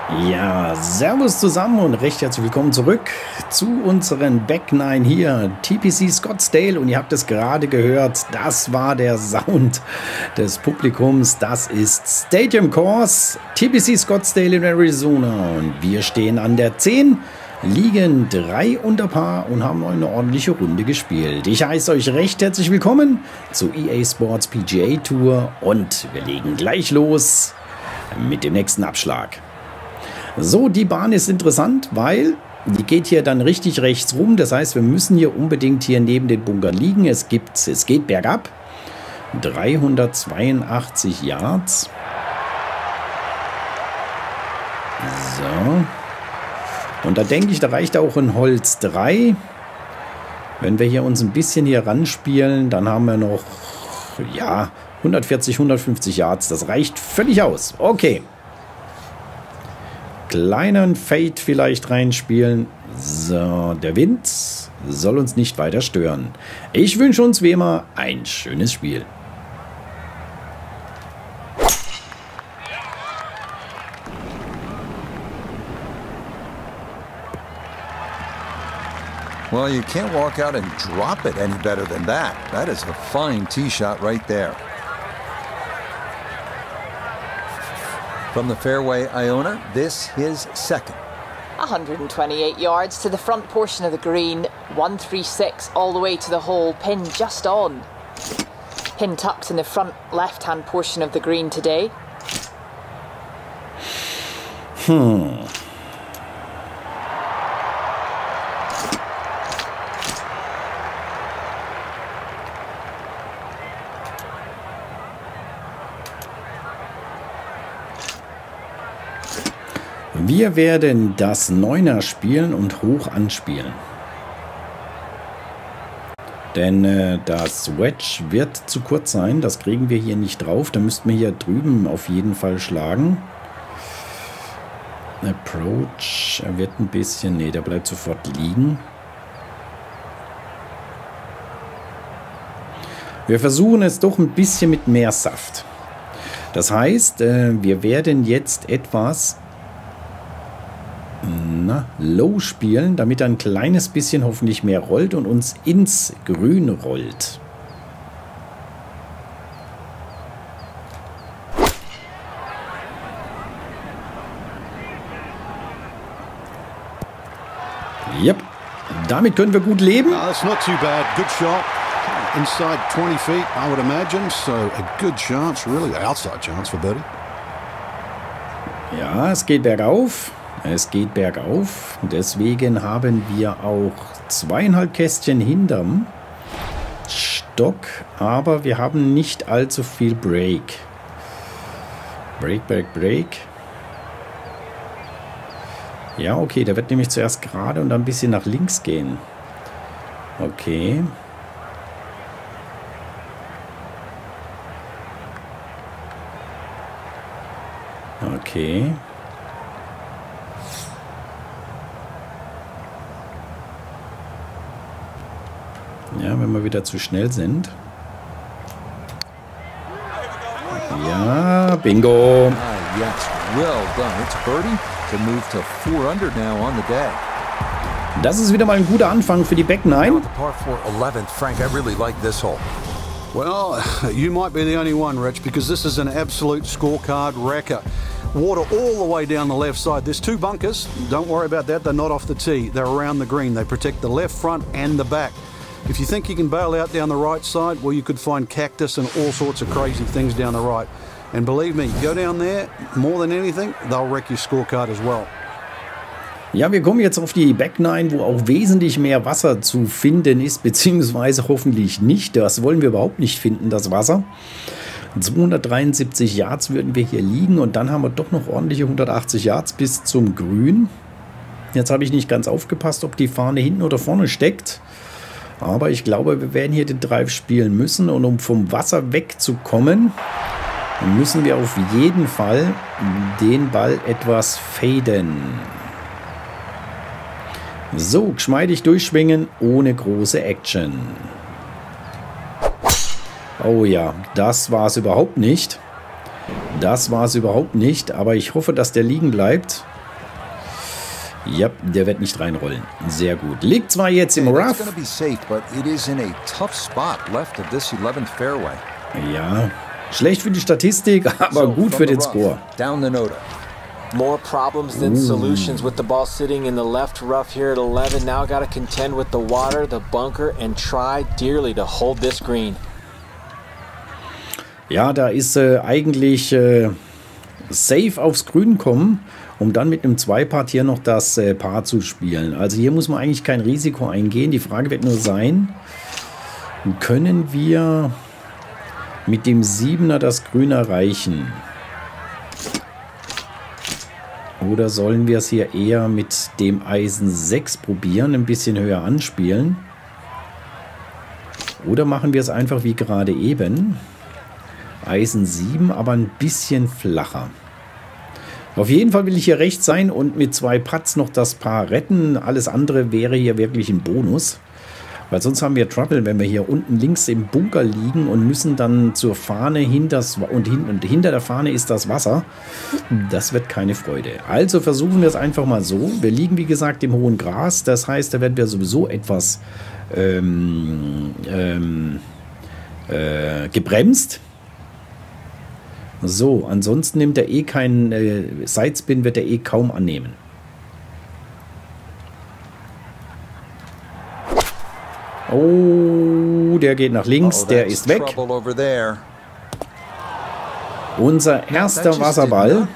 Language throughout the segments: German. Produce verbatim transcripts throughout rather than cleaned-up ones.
Ja, servus zusammen und recht herzlich willkommen zurück zu unseren Back Nine hier, T P C Scottsdale, und ihr habt es gerade gehört, das war der Sound des Publikums, das ist Stadium Course, T P C Scottsdale in Arizona, und wir stehen an der zehn, liegen drei unter Paar und haben eine ordentliche Runde gespielt. Ich heiße euch recht herzlich willkommen zu E A Sports P G A Tour und wir legen gleich los mit dem nächsten Abschlag. So, die Bahn ist interessant, weil die geht hier dann richtig rechts rum. Das heißt, wir müssen hier unbedingt hier neben den Bunkern liegen. Es, gibt, es geht bergab. dreihundertzweiundachtzig Yards. So. Und da denke ich, da reicht auch ein Holz drei. Wenn wir hier uns ein bisschen hier ranspielen, dann haben wir noch, ja, hundertvierzig, hundertfünfzig Yards. Das reicht völlig aus. Okay. Kleinen Fade vielleicht reinspielen. So, der Wind soll uns nicht weiter stören. Ich wünsche uns wie immer ein schönes Spiel. Well, you can't walk out and drop it any better than that. That is a fine tee shot right there. From the fairway, Iona, this is second. one hundred twenty-eight yards to the front portion of the green, one thirty-six all the way to the hole, pin just on. Pin tucked in the front left-hand portion of the green today. Hmm. Wir werden das Neuner spielen und hoch anspielen. Denn äh, das Wedge wird zu kurz sein. Das kriegen wir hier nicht drauf. Da müssten wir hier drüben auf jeden Fall schlagen. Approach. Er wird ein bisschen... Ne, der bleibt sofort liegen. Wir versuchen es doch ein bisschen mit mehr Saft. Das heißt, äh, wir werden jetzt etwas... Na, low spielen, damit er ein kleines bisschen hoffentlich mehr rollt und uns ins Grün rollt. Yep, damit können wir gut leben. No, that's not too bad. Good shot. Inside twenty feet, I would imagine. So a good chance, really an outside chance for birdie. Ja, es geht bergauf. Es geht bergauf, deswegen haben wir auch zweieinhalb Kästchen hinterm Stock, aber wir haben nicht allzu viel Break. Break, Break, Break. Ja, okay, der wird nämlich zuerst gerade und dann ein bisschen nach links gehen. Okay. Okay. Ja, wenn wir wieder zu schnell sind. Ja, bingo. Ah, yes, well done. It's birdie to move to four under now on the day. Das ist wieder mal ein guter Anfang für die Back Nine. Now at the par four eleventh, Frank, I really like this hole. Well, you might be the only one, Rich, because this is an absolute scorecard wrecker. Water all the way down the left side. There's two bunkers. Don't worry about that. They're not off the tee. They're around the green. They protect the left front and the back. If you think you can bail out down the right side, well, you could find cactus and all sorts of crazy things down the right. And believe me, go down there, more than anything, they'll wreck your scorecard as well. Ja, wir kommen jetzt auf die Back Nine, wo auch wesentlich mehr Wasser zu finden ist, beziehungsweise hoffentlich nicht. Das wollen wir überhaupt nicht finden, das Wasser. zweihundertdreiundsiebzig Yards würden wir hier liegen und dann haben wir doch noch ordentliche hundertachtzig Yards bis zum Grün. Jetzt habe ich nicht ganz aufgepasst, ob die Fahne hinten oder vorne steckt. Aber ich glaube, wir werden hier den Drive spielen müssen. Und um vom Wasser wegzukommen, müssen wir auf jeden Fall den Ball etwas faden. So, geschmeidig durchschwingen, ohne große Action. Oh ja, das war es überhaupt nicht. Das war es überhaupt nicht. Aber ich hoffe, dass der liegen bleibt. Ja, der wird nicht reinrollen. Sehr gut. Liegt zwar jetzt im Rough. Ja, schlecht für die Statistik, aber gut für den Score. More problems than solutions with the ball sitting in the left rough here at eleven. Now got to contend with the water, the bunker, and try dearly to hold this green. Ja, da ist äh, eigentlich äh, safe aufs Grün kommen, um dann mit einem Zweipart hier noch das äh, Paar zu spielen. Also hier muss man eigentlich kein Risiko eingehen. Die Frage wird nur sein, können wir mit dem Siebener das Grün erreichen? Oder sollen wir es hier eher mit dem Eisen sechs probieren, ein bisschen höher anspielen? Oder machen wir es einfach wie gerade eben? Eisen sieben, aber ein bisschen flacher. Auf jeden Fall will ich hier rechts sein und mit zwei Putts noch das Paar retten. Alles andere wäre hier wirklich ein Bonus. Weil sonst haben wir Trouble, wenn wir hier unten links im Bunker liegen und müssen dann zur Fahne hinters, und, hin, und hinter der Fahne ist das Wasser. Das wird keine Freude. Also versuchen wir es einfach mal so. Wir liegen, wie gesagt, im hohen Gras. Das heißt, da werden wir sowieso etwas ähm, ähm, äh, gebremst. So, ansonsten nimmt er eh keinen äh, Sidespin, wird er eh kaum annehmen. Oh, der geht nach links, oh, der ist weg. Unser erster Wasserball.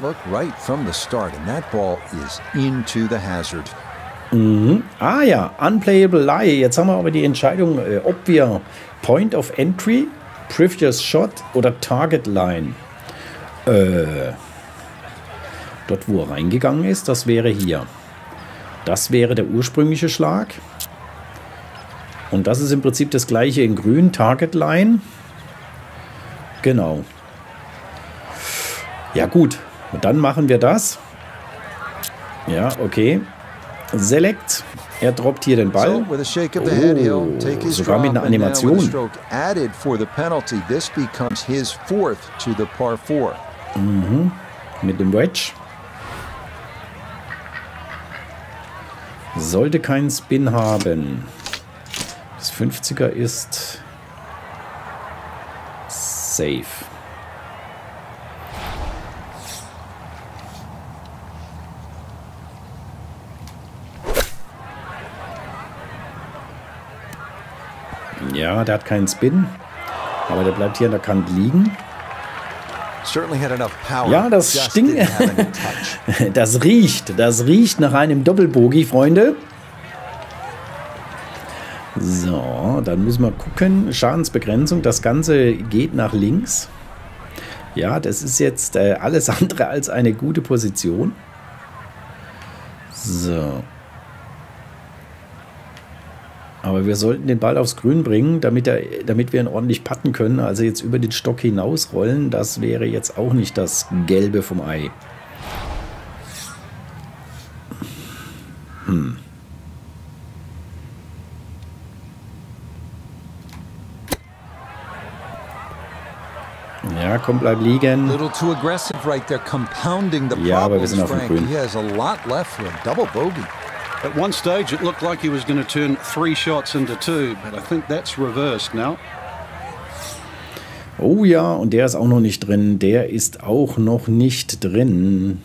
Mhm. Ah ja, Unplayable Lie. Jetzt haben wir aber die Entscheidung, äh, ob wir Point of Entry, Previous Shot oder Target Line. Äh, dort, wo er reingegangen ist, das wäre hier. Das wäre der ursprüngliche Schlag. Und das ist im Prinzip das gleiche in grün, Target Line. Genau. Ja gut, und dann machen wir das. Ja, okay. Select. Er droppt hier den Ball. Oh, sogar mit einer Animation. Mhm. Mit dem Wedge. Sollte keinen Spin haben. Das fünfziger ist safe. Ja, der hat keinen Spin, aber der bleibt hier an der Kante liegen. Ja, das stinkt. Das riecht. Das riecht nach einem Doppelbogie, Freunde. So, dann müssen wir gucken. Schadensbegrenzung. Das Ganze geht nach links. Ja, das ist jetzt äh, alles andere als eine gute Position. So. Aber wir sollten den Ball aufs Grün bringen, damit, er, damit wir ihn ordentlich putten können. Also jetzt über den Stock hinausrollen, das wäre jetzt auch nicht das Gelbe vom Ei. Hm. Ja, komm, bleib liegen. Ja, aber wir sind auf dem Grün. At one stage, it looked like he was going to turn three shots into two, but I think that's reversed now. Oh ja, und der ist auch noch nicht drin. Der ist auch noch nicht drin.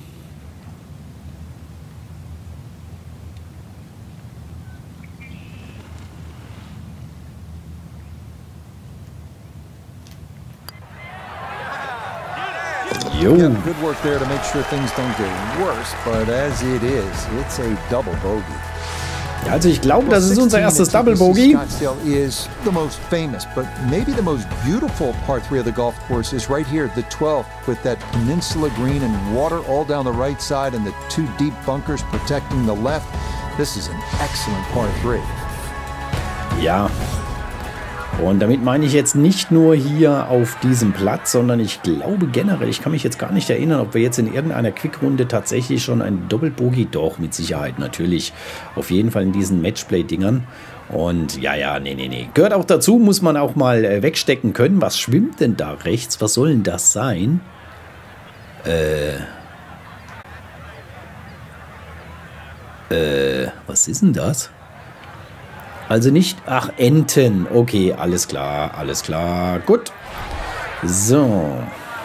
Jo. Yeah, good work there to make sure things don't get worse, but as it is, it's a double bogey. Also ich glaube, das ist unser erstes Double Bogey. Scottsdale is the most famous, but maybe the most beautiful par three of the golf course is right here at the twelfth with that peninsula green and water all down the right side and the two deep bunkers protecting the left. This is an excellent par three. Ja. Und damit meine ich jetzt nicht nur hier auf diesem Platz, sondern ich glaube generell, ich kann mich jetzt gar nicht erinnern, ob wir jetzt in irgendeiner Quickrunde tatsächlich schon ein Doppelbogey, doch, mit Sicherheit, natürlich, auf jeden Fall in diesen Matchplay-Dingern. Und ja, ja, nee, nee, nee, gehört auch dazu, muss man auch mal äh, wegstecken können. Was schwimmt denn da rechts? Was soll denn das sein? Äh... Äh, was ist denn das? Also nicht, ach, Enten. Okay, alles klar, alles klar. Gut. So.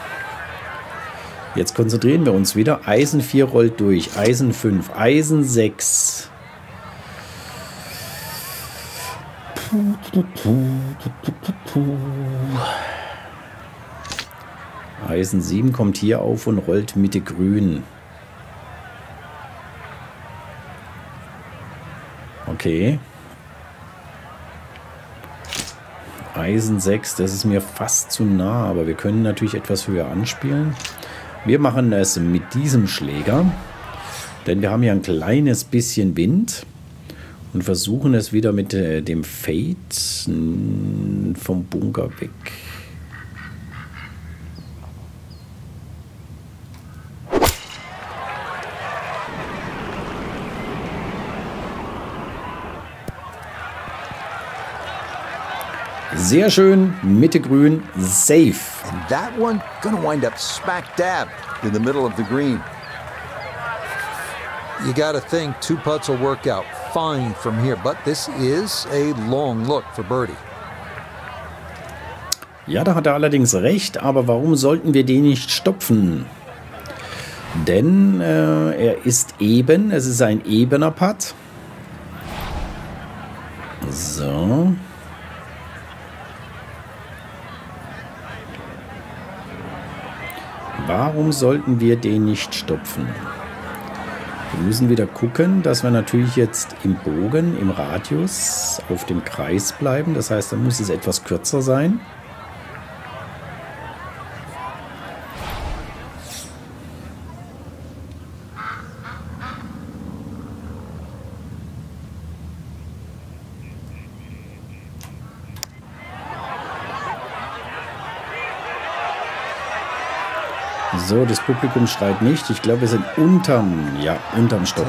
Jetzt konzentrieren wir uns wieder. Eisen vier rollt durch. Eisen fünf. Eisen sechs. Eisen sieben kommt hier auf und rollt Mitte grün. Okay. Eisen sechs, das ist mir fast zu nah, aber wir können natürlich etwas höher anspielen. Wir machen es mit diesem Schläger, denn wir haben ja ein kleines bisschen Wind und versuchen es wieder mit äh, dem Fade vom Bunker weg. Sehr schön, Mitte grün, safe. And that one gonna wind up smack dab in the middle of the green. You gotta think two putts will work out fine from here, but this is a long look for birdie. Ja, da hat er allerdings recht, aber warum sollten wir den nicht stopfen? Denn äh, er ist eben, es ist ein ebener Putt. So. Warum sollten wir den nicht stopfen? Wir müssen wieder gucken, dass wir natürlich jetzt im Bogen, im Radius auf dem Kreis bleiben. Das heißt, dann muss es etwas kürzer sein. So, das Publikum schreit nicht. Ich glaube, wir sind unterm, ja, unterm Stock.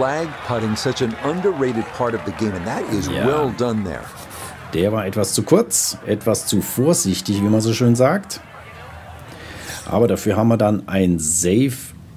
Ja. Der war etwas zu kurz, etwas zu vorsichtig, wie man so schön sagt. Aber dafür haben wir dann ein Safe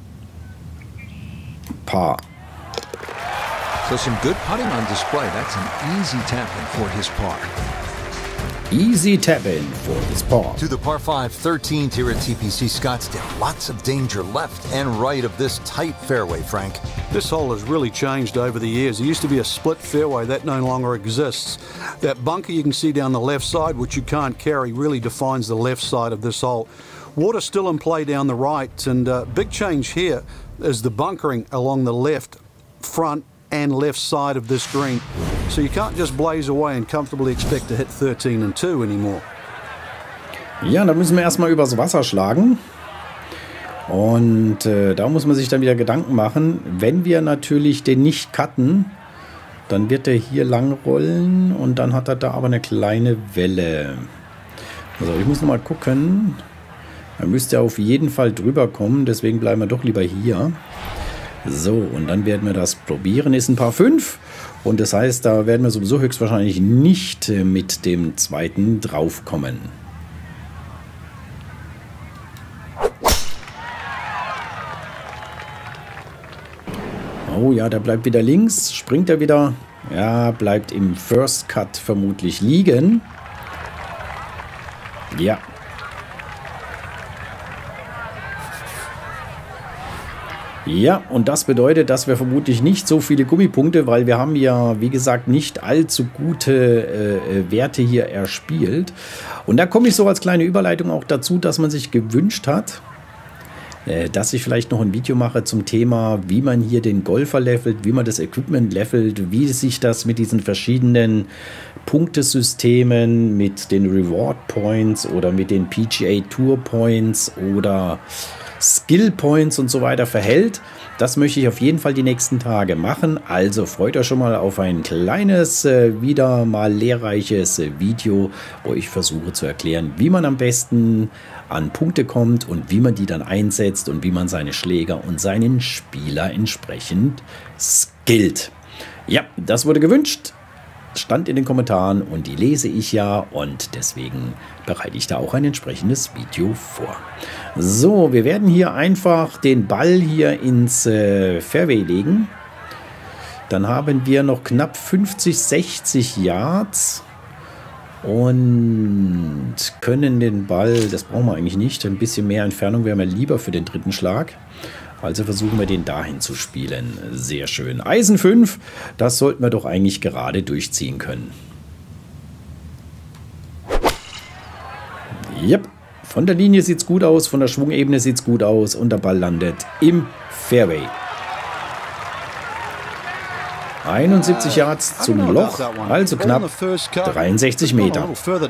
Par. So some good putting on display. That's an easy tap-in for his par. Easy tap-in for his par. To the par five thirteenth here at T P C Scottsdale. Lots of danger left and right of this tight fairway, Frank. This hole has really changed over the years. It used to be a split fairway. That no longer exists. That bunker you can see down the left side, which you can't carry, really defines the left side of this hole. Water still in play down the right, and uh, big change here is the bunkering along the left front and left side of this green. So you can't just blaze away and comfortably expect to hit thirteen and two anymore. Ja, da müssen wir erstmal übers Wasser schlagen. Und äh, da muss man sich dann wieder Gedanken machen. Wenn wir natürlich den nicht cutten, dann wird er hier lang rollen und dann hat er da aber eine kleine Welle. Also ich muss noch mal gucken. Er müsste auf jeden Fall drüber kommen, deswegen bleiben wir doch lieber hier. So, und dann werden wir das probieren. Ist ein Par fünf. Und das heißt, da werden wir sowieso höchstwahrscheinlich nicht mit dem zweiten draufkommen. Oh ja, der bleibt wieder links. Springt er wieder? Ja, bleibt im First Cut vermutlich liegen. Ja. Ja, und das bedeutet, dass wir vermutlich nicht so viele Gummipunkte, weil wir haben ja, wie gesagt, nicht allzu gute äh, Werte hier erspielt. Und da komme ich so als kleine Überleitung auch dazu, dass man sich gewünscht hat, äh, dass ich vielleicht noch ein Video mache zum Thema, wie man hier den Golfer levelt, wie man das Equipment levelt, wie sich das mit diesen verschiedenen Punktesystemen, mit den Reward Points oder mit den P G A Tour Points oder Skill Points und so weiter verhält. Das möchte ich auf jeden Fall die nächsten Tage machen. Also freut euch schon mal auf ein kleines, äh, wieder mal lehrreiches äh, Video, wo ich versuche zu erklären, wie man am besten an Punkte kommt und wie man die dann einsetzt und wie man seine Schläger und seinen Spieler entsprechend skillt. Ja, das wurde gewünscht. Stand in den Kommentaren und die lese ich ja und deswegen bereite ich da auch ein entsprechendes Video vor. So, wir werden hier einfach den Ball hier ins äh, Fairway legen. Dann haben wir noch knapp fünfzig, sechzig Yards und können den Ball, das brauchen wir eigentlich nicht, ein bisschen mehr Entfernung wäre mir lieber für den dritten Schlag. Also versuchen wir den dahin zu spielen. Sehr schön. Eisen fünf, das sollten wir doch eigentlich gerade durchziehen können. Yep. Von der Linie sieht es gut aus, von der Schwungebene sieht es gut aus und der Ball landet im Fairway. einundsiebzig Yards zum Loch, also knapp dreiundsechzig Meter.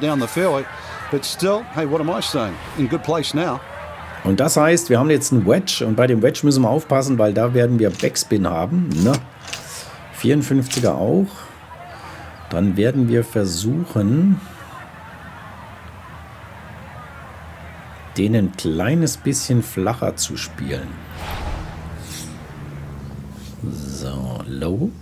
Und das heißt, wir haben jetzt einen Wedge und bei dem Wedge müssen wir aufpassen, weil da werden wir Backspin haben. Ne? vierundfünfziger auch. Dann werden wir versuchen, den ein kleines bisschen flacher zu spielen. So, low.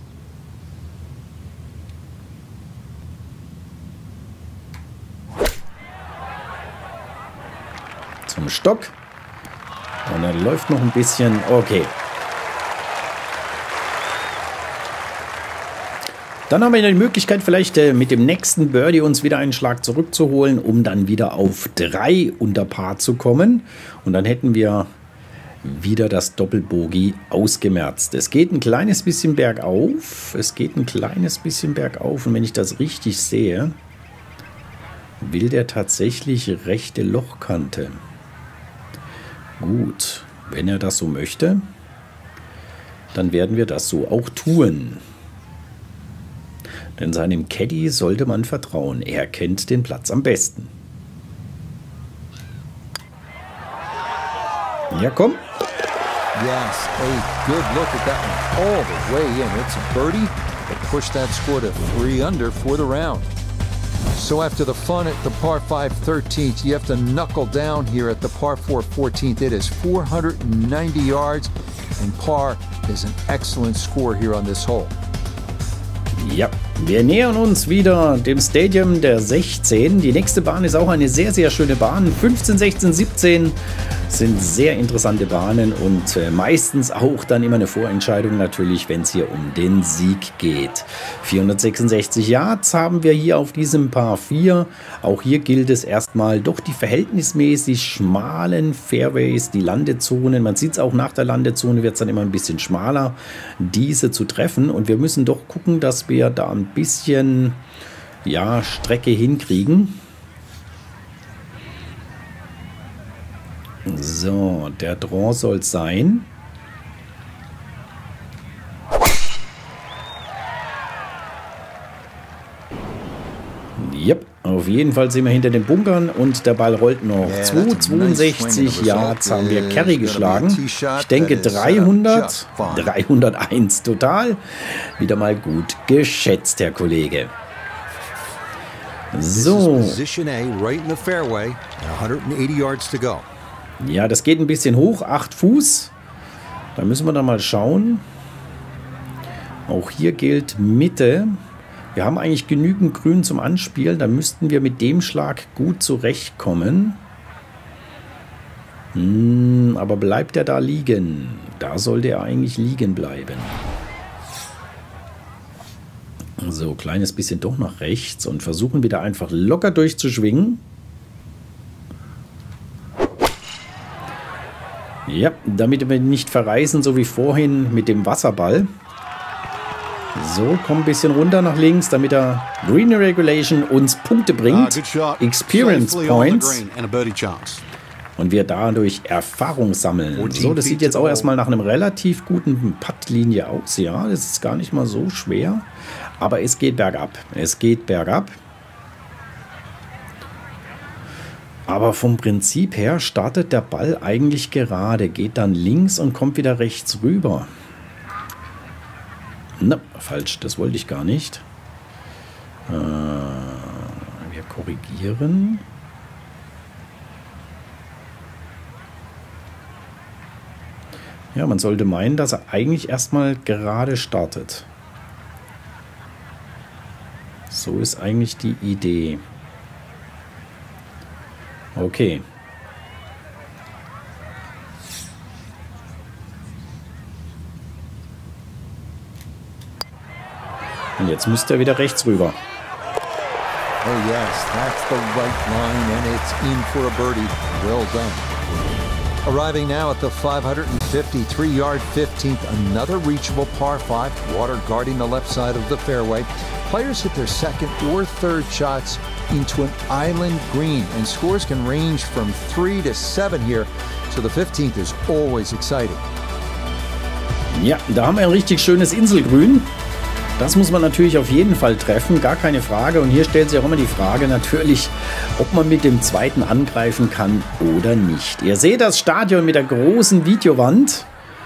Zum Stock. Und er läuft noch ein bisschen. Okay. Dann haben wir die Möglichkeit, vielleicht äh, mit dem nächsten Birdie uns wieder einen Schlag zurückzuholen, um dann wieder auf drei unter Par zu kommen. Und dann hätten wir wieder das Doppelbogey ausgemerzt. Es geht ein kleines bisschen bergauf. Es geht ein kleines bisschen bergauf. Und wenn ich das richtig sehe, will der tatsächlich rechte Lochkante. Gut, wenn er das so möchte, dann werden wir das so auch tun. Denn seinem Caddy sollte man vertrauen. Er kennt den Platz am besten. Ja, komm. Yes, a good look at that one all the way in. It's a birdie that pushed that score to three under for the round. So after the fun at the par five thirteenth, you have to knuckle down here at the par four fourteenth. It is four hundred ninety yards, and par is an excellent score here on this hole. Ja, wir nähern uns wieder dem Stadium der sechzehn. Die nächste Bahn ist auch eine sehr, sehr schöne Bahn. fünfzehn, sechzehn, siebzehn sind sehr interessante Bahnen und äh, meistens auch dann immer eine Vorentscheidung natürlich, wenn es hier um den Sieg geht. vierhundertsechsundsechzig Yards haben wir hier auf diesem Par vier. Auch hier gilt es erstmal doch die verhältnismäßig schmalen Fairways, die Landezonen. Man sieht es auch nach der Landezone, wird es dann immer ein bisschen schmaler, diese zu treffen. Und wir müssen doch gucken, dass wir da ein bisschen ja, Strecke hinkriegen. So, der Draw soll es sein. Yep, auf jeden Fall sind wir hinter den Bunkern und der Ball rollt noch. zweihundertzweiundsechzig Yards haben wir Carry geschlagen. Ich denke dreihundert, dreihunderteins total. Wieder mal gut geschätzt, Herr Kollege. So. Ja, das geht ein bisschen hoch, acht Fuß. Da müssen wir dann mal schauen. Auch hier gilt Mitte. Wir haben eigentlich genügend Grün zum Anspielen. Da müssten wir mit dem Schlag gut zurechtkommen. Hm, aber bleibt er da liegen? Da sollte er eigentlich liegen bleiben. So, kleines bisschen doch nach rechts und versuchen wieder einfach locker durchzuschwingen. Ja, damit wir nicht verreisen, so wie vorhin mit dem Wasserball. So, komm ein bisschen runter nach links, damit er Green Regulation uns Punkte bringt. Experience Points. Und wir dadurch Erfahrung sammeln. So, das sieht jetzt auch erstmal nach einem relativ guten Puttlinie aus. Ja, das ist gar nicht mal so schwer. Aber es geht bergab. Es geht bergab. Aber vom Prinzip her startet der Ball eigentlich gerade, geht dann links und kommt wieder rechts rüber. Na, falsch, das wollte ich gar nicht. Äh, wir korrigieren. Ja, man sollte meinen, dass er eigentlich erstmal gerade startet. So ist eigentlich die Idee. Okay. Und jetzt müsste er wieder rechts rüber. Oh yes, that's the right line and it's in for a birdie. Well done. Arriving now at the five hundred fifty-three yard fifteenth, another reachable par five, water guarding the left side of the fairway. Players hit their second or third shots into an island green, and scores can range from three to seven here, so the fifteenth is always exciting. Ja, da haben wir ein richtig schönes Inselgrün. Das muss man natürlich auf jeden Fall treffen, gar keine Frage. Und hier stellt sich auch immer die Frage natürlich, ob man mit dem zweiten angreifen kann oder nicht. Ihr seht das Stadion mit der großen Videowand.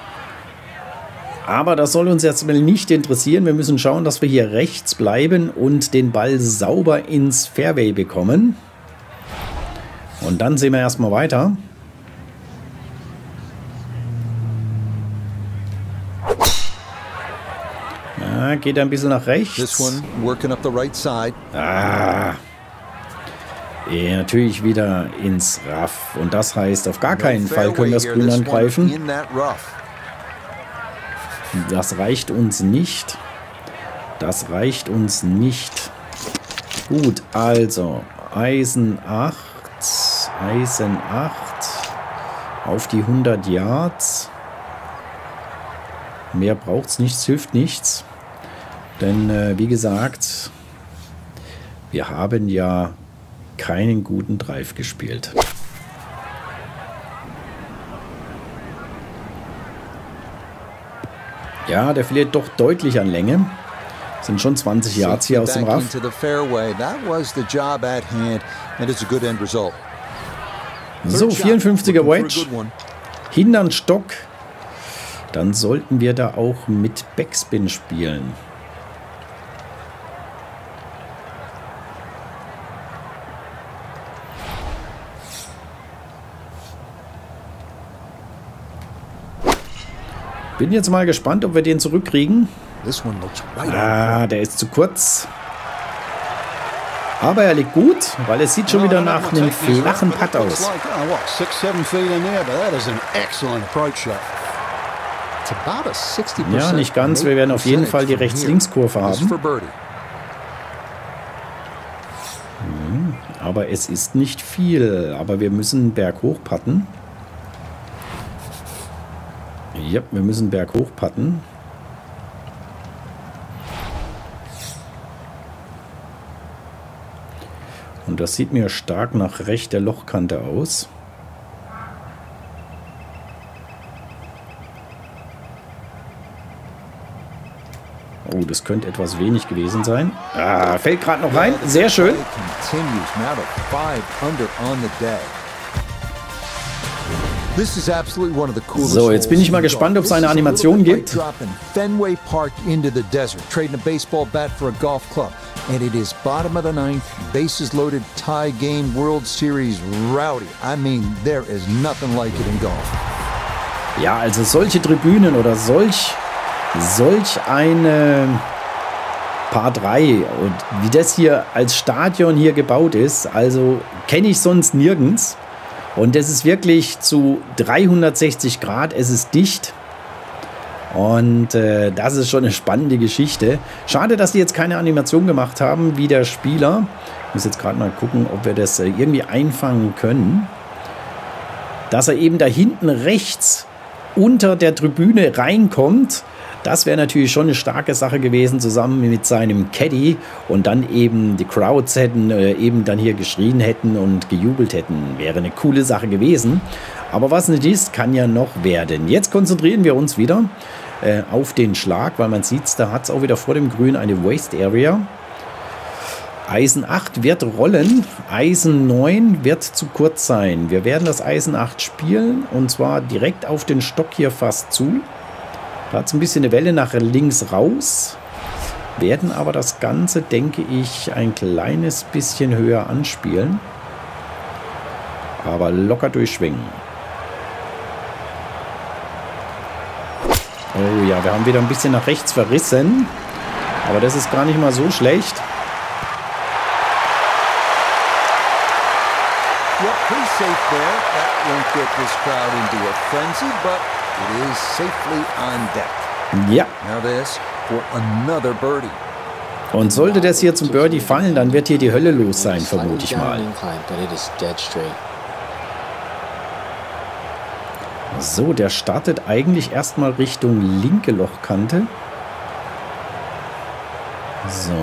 Aber das soll uns jetzt mal nicht interessieren. Wir müssen schauen, dass wir hier rechts bleiben und den Ball sauber ins Fairway bekommen. Und dann sehen wir erstmal weiter. Ja, geht ein bisschen nach rechts. This one working up the right side. Ah. Ja, natürlich wieder ins Rough. Und das heißt, auf gar keinen Fall können wir das Grün angreifen. Das reicht uns nicht. Das reicht uns nicht. Gut, also Eisen acht. Eisen acht. Auf die hundert Yards. Mehr braucht es nichts, hilft nichts. Denn, äh, wie gesagt, wir haben ja keinen guten Drive gespielt. Ja, der verliert doch deutlich an Länge. Sind schon zwanzig Yards hier aus dem Raff. So, vierundfünfziger Wedge. Hintern Stock. Dann sollten wir da auch mit Backspin spielen. Bin jetzt mal gespannt, ob wir den zurückkriegen. Ah, der ist zu kurz. Aber er liegt gut, weil es sieht schon wieder nach einem flachen Putt aus. Ja, nicht ganz. Wir werden auf jeden Fall die Rechts-Links-Kurve haben. Hm, aber es ist nicht viel. Aber wir müssen berghoch putten. Ja, wir müssen berghoch putten. Und das sieht mir stark nach rechter Lochkante aus. Oh, das könnte etwas wenig gewesen sein. Ah, fällt gerade noch rein. Sehr schön. So, jetzt bin ich mal gespannt, ob es eine Animation gibt. Fenway Park into the desert, trading a baseball bat for a golf club. And it is bottom of the ninth, bases loaded, tie game, World Series, rowdy. I mean, there is nothing like it in golf. Ja, also solche Tribünen oder solch, solch eine Par drei und wie das hier als Stadion hier gebaut ist, also kenne ich sonst nirgends. Und es ist wirklich zu dreihundertsechzig Grad, es ist dicht. Und äh, das ist schon eine spannende Geschichte. Schade, dass die jetzt keine Animation gemacht haben, wie der Spieler. Ich muss jetzt gerade mal gucken, ob wir das äh, irgendwie einfangen können. Dass er eben da hinten rechts unter der Tribüne reinkommt. Das wäre natürlich schon eine starke Sache gewesen, zusammen mit seinem Caddy. Und dann eben die Crowds hätten äh, eben dann hier geschrien hätten und gejubelt hätten. Wäre eine coole Sache gewesen. Aber was nicht ist, kann ja noch werden. Jetzt konzentrieren wir uns wieder äh, auf den Schlag, weil man sieht, da hat es auch wieder vor dem Grün eine Waste Area. Eisen acht wird rollen, Eisen neun wird zu kurz sein. Wir werden das Eisen acht spielen und zwar direkt auf den Stock hier fast zu. Da hat es ein bisschen eine Welle nach links raus. Werden aber das Ganze, denke ich, ein kleines bisschen höher anspielen. Aber locker durchschwingen. Oh ja, wir haben wieder ein bisschen nach rechts verrissen. Aber das ist gar nicht mal so schlecht. Yep, pretty safe there. That won't get this crowd into a frenzy, but it is safely on deck. Ja. Now this for another birdie. Und sollte das hier zum Birdie fallen, dann wird hier die Hölle los sein, vermute ich mal. So, der startet eigentlich erstmal Richtung linke Lochkante. So.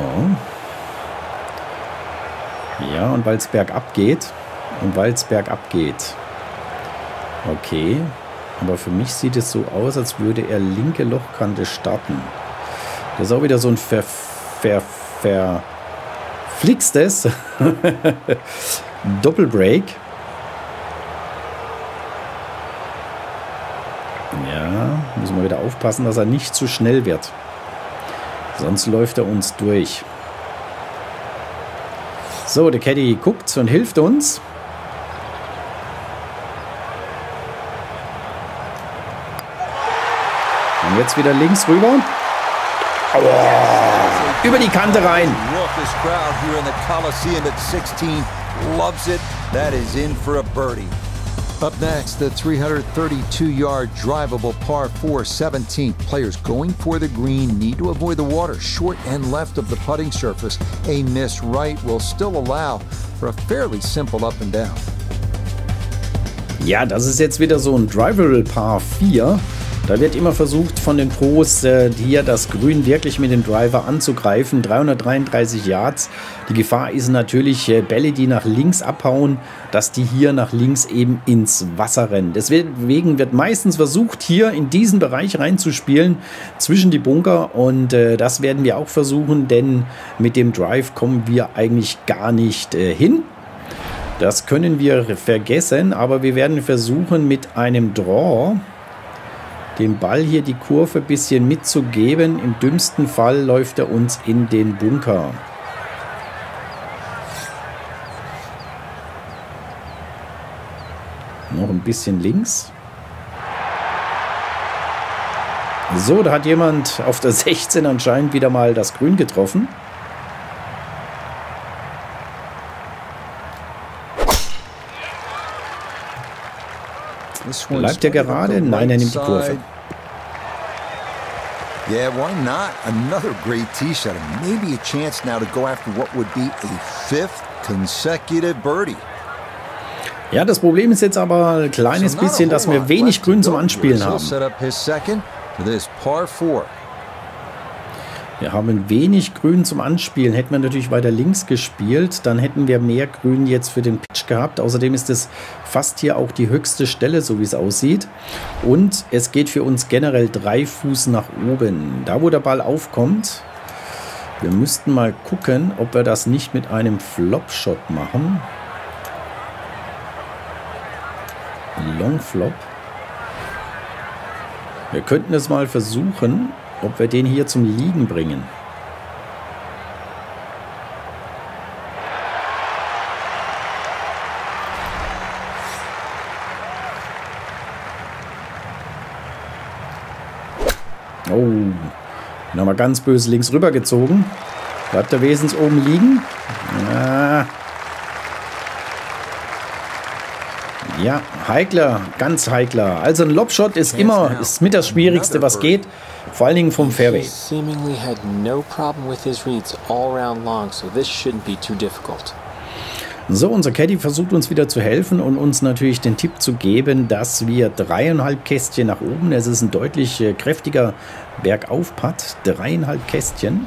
Ja, und weil es bergab geht. Und weil es bergab geht. Okay. Aber für mich sieht es so aus, als würde er linke Lochkante starten. Das ist auch wieder so ein ver... ver... ver... flixtes Doppelbreak. Ja, müssen wir wieder aufpassen, dass er nicht zu schnell wird. Sonst läuft er uns durch. So, der Caddy guckt und hilft uns. Und jetzt wieder links rüber. Oh, über die Kante rein. Up next, the three hundred thirty-two yard drivable par four seventeenth. Players going for the green need to avoid the water short and left of the putting surface. A miss right will still allow for a fairly simple up and down. Ja, das ist jetzt wieder so ein drivable Par vier. Da wird immer versucht von den Pros, äh, hier das Grün wirklich mit dem Driver anzugreifen. dreihundertdreiunddreißig Yards. Die Gefahr ist natürlich äh, Bälle, die nach links abhauen, dass die hier nach links eben ins Wasser rennen. Deswegen wird meistens versucht, hier in diesen Bereich reinzuspielen, zwischen die Bunker. Und äh, das werden wir auch versuchen, denn mit dem Drive kommen wir eigentlich gar nicht äh, hin. Das können wir vergessen, aber wir werden versuchen, mit einem Draw dem Ball hier die Kurve ein bisschen mitzugeben. Im dümmsten Fall läuft er uns in den Bunker. Noch ein bisschen links. So, da hat jemand auf der sechzehn anscheinend wieder mal das Grün getroffen. Bleibt er gerade? Nein, er nimmt die Kurve. Yeah, why not? Another great tee shot. And maybe a chance now to go after what would be a fifth consecutive birdie. Ja, das Problem ist jetzt aber ein kleines bisschen, dass wir wenig Grün zum Anspielen haben. Wir haben wenig Grün zum Anspielen. Hätten wir natürlich weiter links gespielt, dann hätten wir mehr Grün jetzt für den Pitch gehabt. Außerdem ist es fast hier auch die höchste Stelle, so wie es aussieht. Und es geht für uns generell drei Fuß nach oben. Da, wo der Ball aufkommt, wir müssten mal gucken, ob wir das nicht mit einem Flop-Shot machen. Long Flop. Wir könnten es mal versuchen, ob wir den hier zum Liegen bringen. Oh, nochmal ganz böse links rüber gezogen. Bleibt er wesentlich oben liegen. Ja. Ja, heikler, ganz heikler. Also ein Lobshot ist immer, ist mit das Schwierigste, was geht. Vor allen Dingen vom Fairway. So, unser Caddy versucht uns wieder zu helfen und uns natürlich den Tipp zu geben, dass wir dreieinhalb Kästchen nach oben, es ist ein deutlich äh, kräftiger Bergauf-Putt, dreieinhalb Kästchen.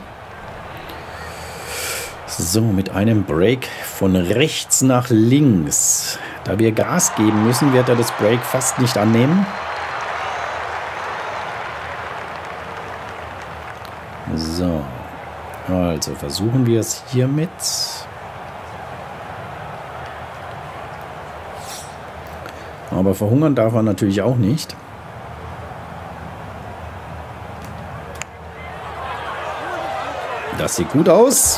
So, mit einem Break von rechts nach links. Da wir Gas geben müssen, wird er das Break fast nicht annehmen. So, also versuchen wir es hiermit. Aber verhungern darf er natürlich auch nicht. Das sieht gut aus.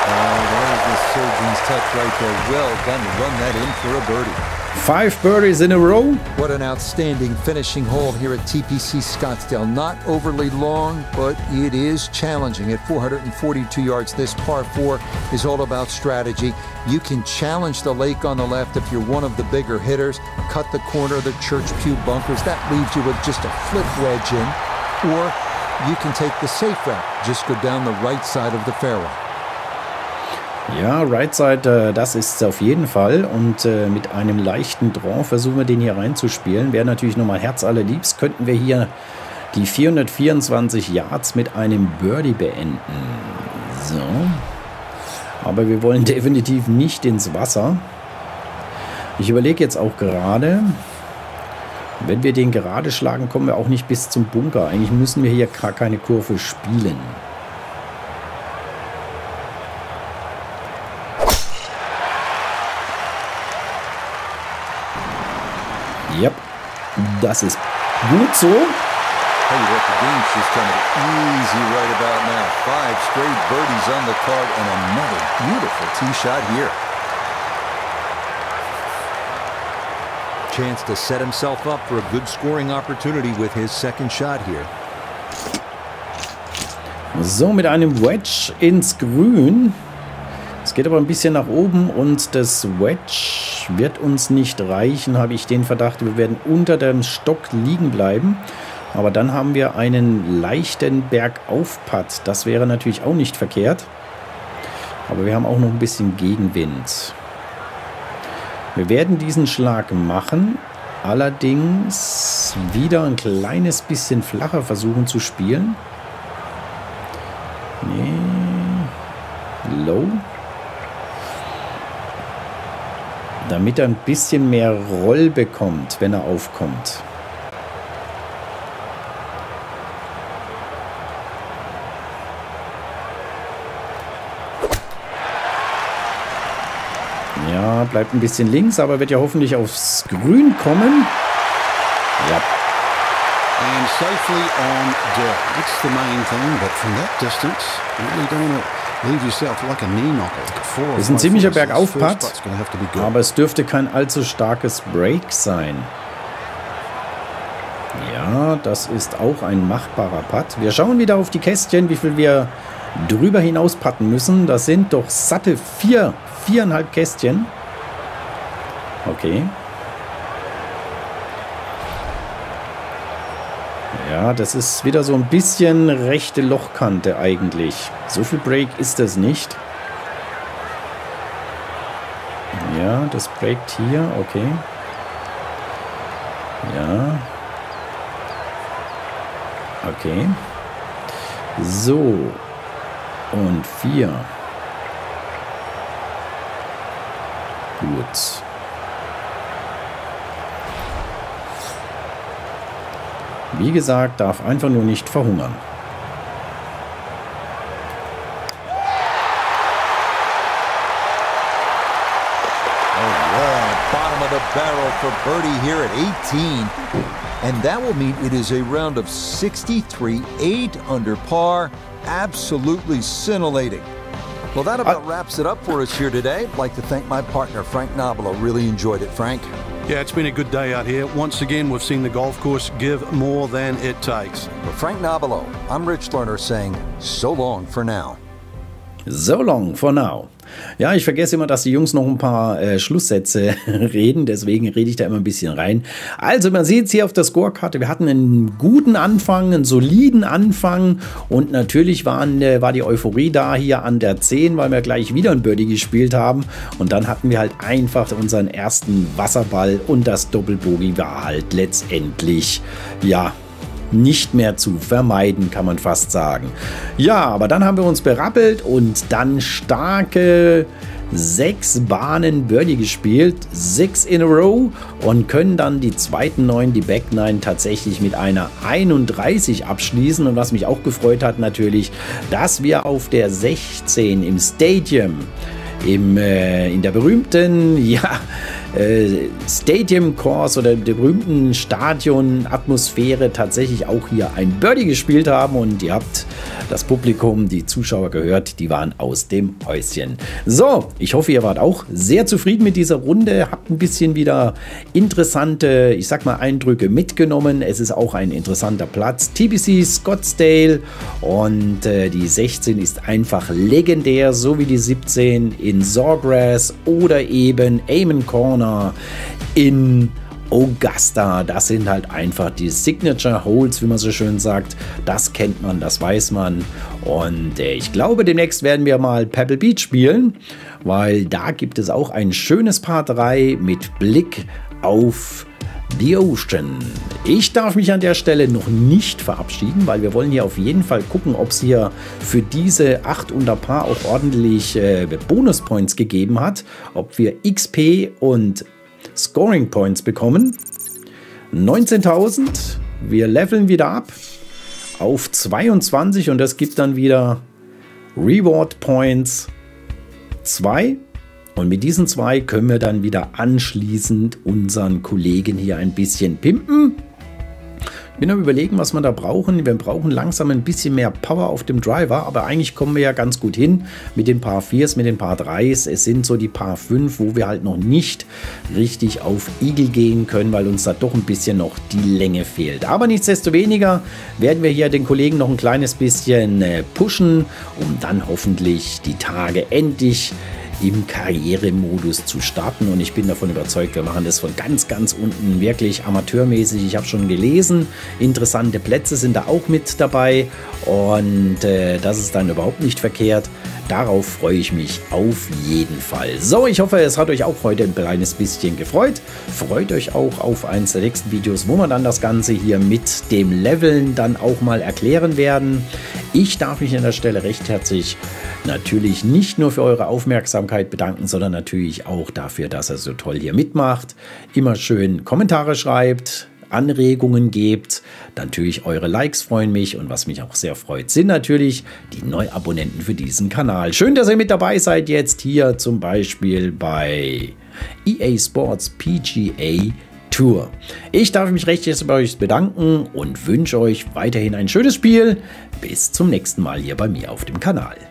Five birdies in a row. What an outstanding finishing hole here at T P C Scottsdale. Not overly long, but it is challenging. At four hundred forty-two yards, this par four is all about strategy. You can challenge the lake on the left if you're one of the bigger hitters. Cut the corner of the Church Pew bunkers. That leaves you with just a flip wedge in. Or you can take the safe route. Just go down the right side of the fairway. Ja, Right Side, äh, das ist es auf jeden Fall. Und äh, mit einem leichten Draw versuchen wir den hier reinzuspielen. Wäre natürlich nochmal herzallerliebst, könnten wir hier die vierhundertvierundzwanzig Yards mit einem Birdie beenden. So. Aber wir wollen definitiv nicht ins Wasser. Ich überlege jetzt auch gerade, wenn wir den gerade schlagen, kommen wir auch nicht bis zum Bunker. Eigentlich müssen wir hier gar keine Kurve spielen. Ja, das ist gut so. Hey, look, the game's just kind of easy right about now. Five straight birdies on the card and another beautiful tee shot here. Chance to set himself up for a good scoring opportunity with his second shot here. So, mit einem Wedge ins Grün. Es geht aber ein bisschen nach oben und das Wedge wird uns nicht reichen, habe ich den Verdacht. Wir werden unter dem Stock liegen bleiben. Aber dann haben wir einen leichten Bergauf-Putt. Das wäre natürlich auch nicht verkehrt. Aber wir haben auch noch ein bisschen Gegenwind. Wir werden diesen Schlag machen. Allerdings wieder ein kleines bisschen flacher versuchen zu spielen. Nee. Low. Damit er ein bisschen mehr Roll bekommt, wenn er aufkommt. Ja, bleibt ein bisschen links, aber wird ja hoffentlich aufs Grün kommen. Ja. And safely on dirt. That's the main thing, but from that distance, you really don't want to leave yourself like a knee knocker. Das ist ein ziemlicher Bergauf-Putt, aber es dürfte kein allzu starkes Break sein. Ja, das ist auch ein machbarer Putt. Wir schauen wieder auf die Kästchen, wie viel wir drüber hinaus putten müssen. Das sind doch satte vier, viereinhalb Kästchen. Okay. Ja, das ist wieder so ein bisschen rechte Lochkante eigentlich. So viel Break ist das nicht. Ja, das breakt hier, okay. Ja. Okay. So. Und vier. Gut. Wie gesagt, darf einfach nur nicht verhungern. Barrel for birdie here at eighteen, and that will mean it is a round of sixty-three, eight under par. Absolutely scintillating. Well, that about uh, wraps it up for us here today. I'd like to thank my partner, Frank Nobilo. Really enjoyed it, Frank. Yeah, it's been a good day out here. Once again, we've seen the golf course give more than it takes. For Frank Nobilo, I'm Rich Lerner saying so long for now. So long for now. Ja, ich vergesse immer, dass die Jungs noch ein paar äh, Schlusssätze reden, deswegen rede ich da immer ein bisschen rein. Also man sieht es hier auf der Scorekarte, wir hatten einen guten Anfang, einen soliden Anfang und natürlich waren, äh, war die Euphorie da hier an der zehn, weil wir gleich wieder ein Birdie gespielt haben und dann hatten wir halt einfach unseren ersten Wasserball und das Doppelbogey war halt letztendlich, ja, nicht mehr zu vermeiden, kann man fast sagen. Ja, aber dann haben wir uns berappelt und dann starke sechs Bahnen Birdie gespielt, six in a row und können dann die zweiten neun, die Back Nine tatsächlich mit einer einunddreißig abschließen und was mich auch gefreut hat natürlich, dass wir auf der sechzehn im Stadium im, äh, in der berühmten, ja, äh, Stadium Course oder der berühmten Stadion-Atmosphäre tatsächlich auch hier ein Birdie gespielt haben und ihr habt das Publikum, die Zuschauer gehört, die waren aus dem Häuschen. So, ich hoffe, ihr wart auch sehr zufrieden mit dieser Runde, habt ein bisschen wieder interessante, ich sag mal, Eindrücke mitgenommen. Es ist auch ein interessanter Platz. T P C Scottsdale und äh, die sechzehn ist einfach legendär, so wie die siebzehn in Sawgrass oder eben Amon Corner in Augusta. Das sind halt einfach die Signature Holes, wie man so schön sagt. Das kennt man, das weiß man. Und äh, ich glaube, demnächst werden wir mal Pebble Beach spielen, weil da gibt es auch ein schönes Par drei mit Blick auf The Ocean. Ich darf mich an der Stelle noch nicht verabschieden, weil wir wollen hier auf jeden Fall gucken, ob es hier für diese acht unter Par auch ordentlich äh, Bonuspoints gegeben hat. Ob wir X P und Scoring Points bekommen. neunzehntausend. Wir leveln wieder ab auf zweiundzwanzig und das gibt dann wieder Reward Points zwei. Und mit diesen zwei können wir dann wieder anschließend unseren Kollegen hier ein bisschen pimpen. Ich bin am Überlegen, was wir da brauchen. Wir brauchen langsam ein bisschen mehr Power auf dem Driver, aber eigentlich kommen wir ja ganz gut hin mit den Par viers, mit den Par dreis. Es sind so die Par fünf, wo wir halt noch nicht richtig auf Eagle gehen können, weil uns da doch ein bisschen noch die Länge fehlt. Aber nichtsdestoweniger werden wir hier den Kollegen noch ein kleines bisschen pushen, um dann hoffentlich die Tage endlich im Karrieremodus zu starten, und ich bin davon überzeugt, wir machen das von ganz, ganz unten wirklich amateurmäßig. Ich habe schon gelesen, interessante Plätze sind da auch mit dabei, und äh, das ist dann überhaupt nicht verkehrt. Darauf freue ich mich auf jeden Fall. So, ich hoffe, es hat euch auch heute ein kleines bisschen gefreut. Freut euch auch auf eins der nächsten Videos, wo wir dann das Ganze hier mit dem Leveln dann auch mal erklären werden. Ich darf mich an der Stelle recht herzlich natürlich nicht nur für eure Aufmerksamkeit bedanken, sondern natürlich auch dafür, dass ihr so toll hier mitmacht. Immer schön Kommentare schreibt, Anregungen gebt. Natürlich eure Likes freuen mich, und was mich auch sehr freut, sind natürlich die Neuabonnenten für diesen Kanal. Schön, dass ihr mit dabei seid jetzt hier zum Beispiel bei E A Sports P G A Tour. Ich darf mich recht herzlich bei euch bedanken und wünsche euch weiterhin ein schönes Spiel. Bis zum nächsten Mal hier bei mir auf dem Kanal.